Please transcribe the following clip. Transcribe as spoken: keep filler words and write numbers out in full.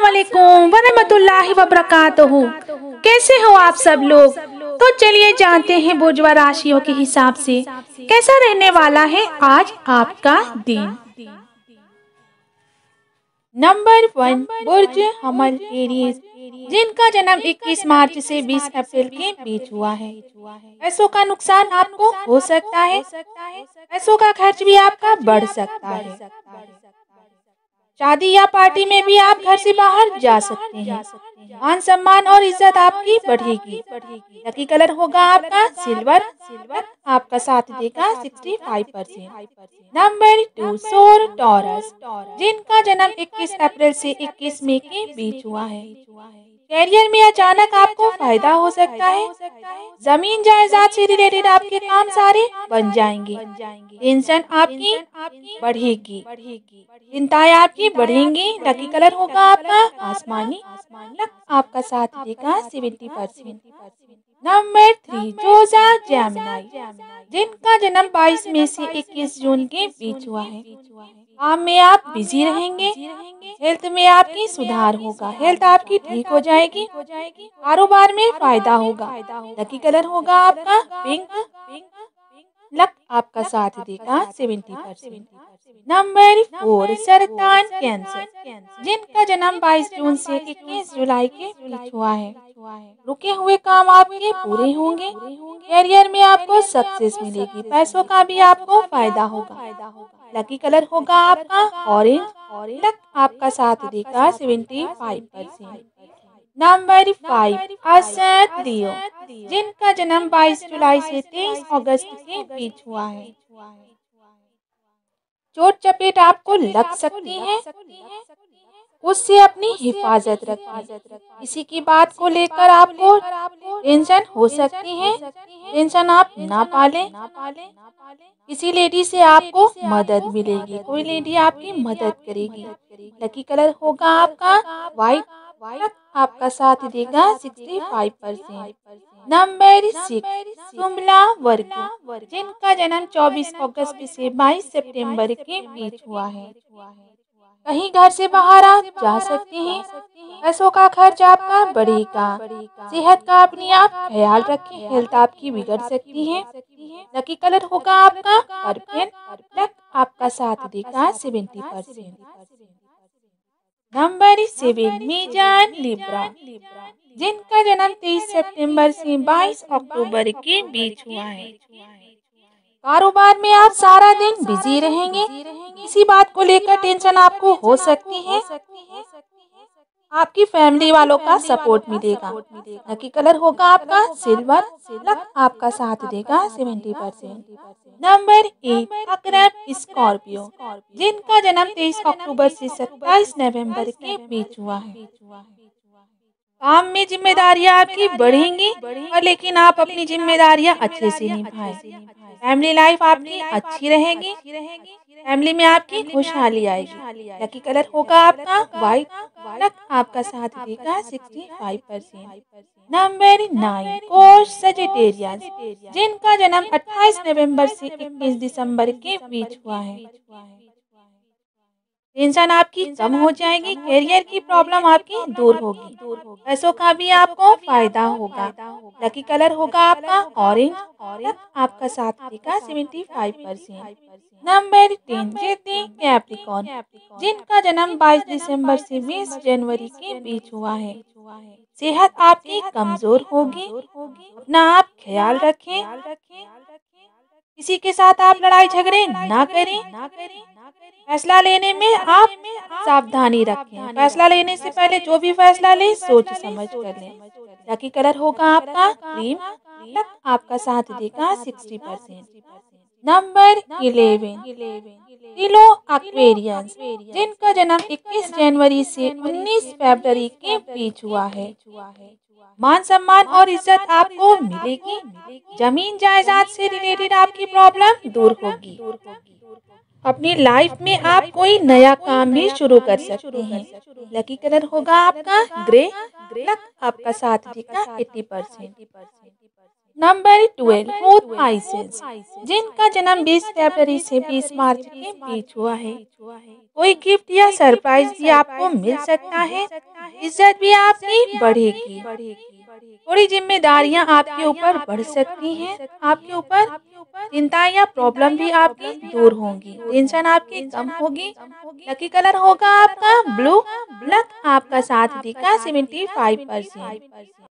अस्सलामुअलैकुम वरहमतुल्लाहि वबरकातुहू। कैसे हो आप सब लोग। तो चलिए जानते हैं बुर्जुआ राशियों के हिसाब से कैसा रहने वाला है आज आपका दिन। नंबर वन, बुर्ज हमल एरीज, जिनका जन्म इक्कीस मार्च से बीस अप्रैल के बीच हुआ है। पैसों का नुकसान आपको हो सकता है, पैसों का खर्च भी आपका बढ़ सकता है। शादी या पार्टी में भी आप घर से बाहर जा सकते हैं। मान सम्मान और इज्जत आपकी बढ़ेगी। लकी कलर होगा आपका सिल्वर, आपका साथ देगा पैंसठ परसेंट। नंबर टू, सोर टॉरस, जिनका जन्म इक्कीस अप्रैल से इक्कीस मई के बीच हुआ है। कैरियर में अचानक आपको फायदा हो सकता है। जमीन जायदाद से रिलेटेड आपके काम सारे बन जाएंगे। टेंशन आपकी बढ़ेगी, चिंताएं आपकी बढ़ेंगी। लकी कलर होगा आपका आसमानी, लक आपका साथ देगा सत्तर परसेंट। नंबर थ्री, जोजा जेमिनी, जिनका जन्म बाईस मई से इक्कीस जून के बीच हुआ है। काम में आप बिजी रहेंगे, हेल्थ में आपकी सुधार होगा, हेल्थ आपकी ठीक हो जाएगी, कारोबार में फायदा होगा। लकी कलर होगा आपका पिंक, लक आपका साथ देगा सत्तर परसेंट। नंबर फोर, सरतान कैंसर, जिनका जन्म बाईस जून से इक्कीस जुलाई के बीच हुआ है। रुके हुए काम आपके पूरे होंगे, कैरियर में आपको सक्सेस मिलेगी, पैसों का भी आपको फायदा होगा। लकी कलर होगा आपका ऑरेंज, लक आपका साथ देगा पचहत्तर परसेंट। नंबर फाइव, असद लियो, जिनका जन्म बाईस जुलाई से तेईस अगस्त के बीच हुआ है। चोट चपेट आपको लग सकती है, उससे अपनी हिफाजत रखिए। किसी की बात को लेकर आपको टेंशन हो सकती है, टेंशन आप ना पालें। किसी लेडी से आपको मदद मिलेगी, कोई लेडी आपकी मदद करेगी। लकी कलर होगा आपका व्हाइट, आपका साथ देगा पैंसठ परसेंट। नंबर सिक्स, सुमला वर्ग, जिनका जन्म चौबीस अगस्त से बाईस सितंबर के बीच हुआ है। कहीं घर से बाहर आप जा सकते हैं, पैसों का खर्च आपका बढ़ेगा। सेहत का अपनी आप ख्याल रखें, हेल्थ आपकी बिगड़ सकती है। लकी कलर होगा आपका पर्पल, लक आपका साथ देगा सत्तर परसेंट। नंबर सेवन, मीजान लिब्रा, जिनका जन्म तेईस सितंबर से बाईस अक्टूबर के बीच हुआ है। कारोबार में आप सारा दिन बिजी रहेंगे, किसी बात को लेकर टेंशन आपको हो सकती है, आपकी फैमिली वालों का सपोर्ट मिलेगा। लकी कलर होगा आपका सिल्वर, लक आपका साथ देगा सत्तर परसेंट। नंबर एट, अकरब स्कॉर्पियो, जिनका जन्म तेईस अक्टूबर से सत्ताईस नवंबर के बीच हुआ है। काम में जिम्मेदारियां आपकी बढ़ेंगी, और लेकिन आप अपनी जिम्मेदारियां अच्छे से निभाएं। फैमिली लाइफ आपकी अच्छी रहेगी, फैमिली में आपकी खुशहाली आएगी। लकी कलर होगा आपका व्हाइट, लक आपका साथ देगा पैंसठ परसेंट। नंबर नाइन, कोष सजिटेरियस, जिनका जन्म अट्ठाईस नवंबर से इक्कीस दिसंबर के बीच हुआ है। टेंशन आपकी कम हो जाएगी, कैरियर की प्रॉब्लम आपकी दूर होगी, पैसों का भी आपको फायदा होगा। लकी कलर होगा आपका ऑरेंज, आपका साथ देगा पचहत्तर परसेंट। नंबर टेन, जिद्दी कैप्रिकॉर्न, जिनका जन्म बाईस दिसंबर से बीस जनवरी के बीच हुआ है। सेहत आपकी कमजोर होगी, अपना आप ख्याल रखें, किसी के साथ आप लड़ाई झगड़े ना करें। फैसला लेने में आप सावधानी रखें, फैसला लेने से पहले जो भी फैसला लें सोच समझ कर लें। लकी कलर होगा आपका क्रीम, लक आपका साथ देगा साठ परसेंट। नंबर इलेवन, टिलो एक्वेरियस, जिनका जन्म इक्कीस जनवरी से उन्नीस फरवरी के बीच हुआ है। मान सम्मान और इज्जत आपको मिलेगी, जमीन जायदाद से रिलेटेड आपकी प्रॉब्लम दूर होगी। अपनी लाइफ में आप कोई नया काम भी शुरू कर सकते हैं। लकी कलर होगा आपका ग्रे, लक आपका साथ देगा अस्सी परसेंट। नंबर ट्वेल्व, मूथ आइसेस, जिनका जन्म बीस फरवरी से बीस मार्च के बीच हुआ है। कोई गिफ्ट या सरप्राइज भी आपको मिल सकता है, इज्जत भी आपकी बढ़ेगी। थोड़ी जिम्मेदारियां आपके ऊपर बढ़ सकती हैं। आपके ऊपर चिंता या प्रॉब्लम भी आपकी दूर होंगी, टेंशन आपकी कम होगी। लकी कलर होगा आपका ब्लू। लक आपका साथ देगा सेवेंटी फाइव परसेंट।